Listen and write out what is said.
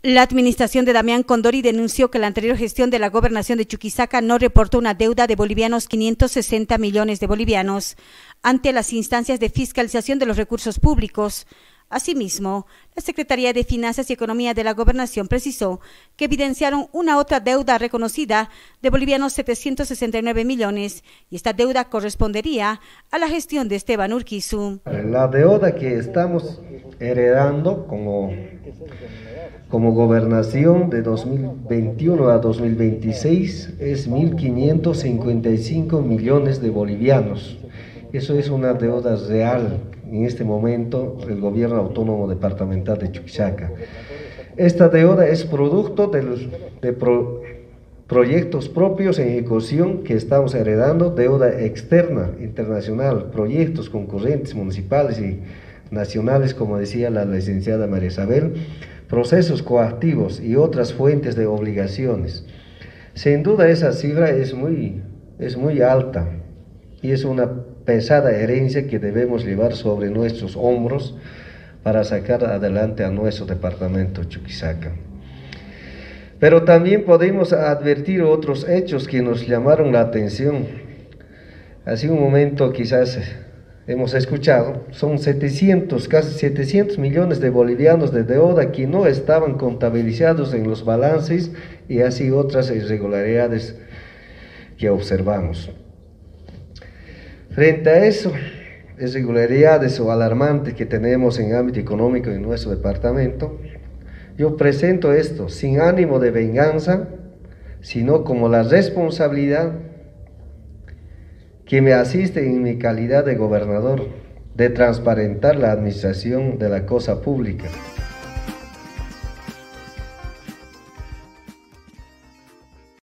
La administración de Damián Condori denunció que la anterior gestión de la gobernación de Chuquisaca no reportó una deuda de bolivianos 560 millones de bolivianos ante las instancias de fiscalización de los recursos públicos. Asimismo, la Secretaría de Finanzas y Economía de la Gobernación precisó que evidenciaron una otra deuda reconocida de bolivianos 769 millones y esta deuda correspondería a la gestión de Esteban Urquizu. La deuda que estamos heredando como gobernación de 2021 a 2026 es 1.555 millones de bolivianos. Eso es una deuda real en este momento del gobierno autónomo departamental de Chuquisaca. Esta deuda es producto de proyectos propios en ejecución que estamos heredando, deuda externa, internacional, proyectos concurrentes municipales y nacionales, como decía la licenciada María Isabel, procesos coactivos y otras fuentes de obligaciones. Sin duda esa cifra es muy alta y es una pesada herencia que debemos llevar sobre nuestros hombros para sacar adelante a nuestro departamento Chuquisaca. Pero también podemos advertir otros hechos que nos llamaron la atención. Hace un momento quizás hemos escuchado, son casi 700 millones de bolivianos de deuda que no estaban contabilizados en los balances y así otras irregularidades que observamos. Frente a eso, irregularidades o alarmantes que tenemos en ámbito económico en nuestro departamento, yo presento esto sin ánimo de venganza, sino como la responsabilidad que me asiste en mi calidad de gobernador de transparentar la administración de la cosa pública.